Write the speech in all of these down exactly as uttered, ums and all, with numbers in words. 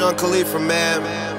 Sean Khalifa, man.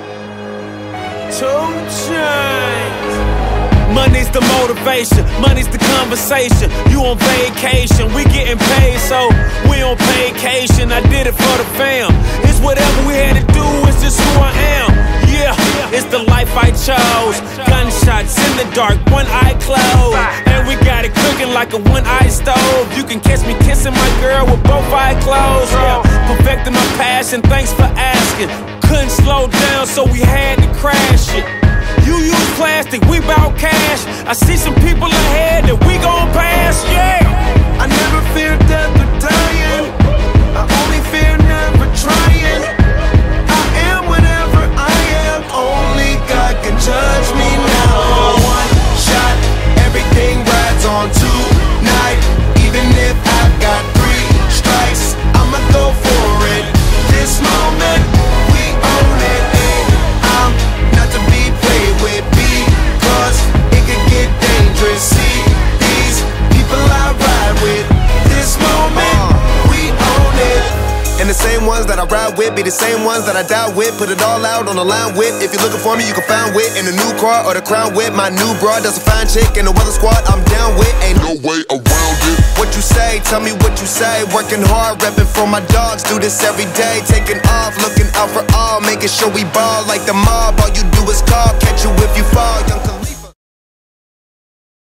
Two Chainz. Money's the motivation, money's the conversation. You on vacation, we getting paid, so we on vacation. I did it for the fam. It's whatever we had to do, it's just who I am. Yeah, it's the life I chose. Gunshots in the dark, one eye closed, and we got it cooking like a one-eye stove. You can catch me kissing my girl with both eyes closed. Yeah, perfecting my passion, thanks for asking. Couldn't slow down, so we had to crash it. You use plastic, we bout cash. I see some people ahead that we gon' pass, yeah. I never fear death or dying. I only fear never trying. I am whatever I am. Only God can judge me now. One shot, everything rides on tonight. Even if I've got three strikes, I'ma go for it. This moment, we own it. And I'm not to be played with, because it could get dangerous. See these people I ride with. This moment, we own it. And the same ones that I ride with be the same ones that I die with. Put it all out on the line with. If you're looking for me, you can find wit in the new car or the crown with. My new broad, that's a fine chick in the weather squad I'm down with. Ain't no way around it. What you say, tell me what you say. Working hard, repping for my dogs. Do this every day, taking off, looking out for all, making sure we ball like the mob. All you do is call, catch you if you fall. Young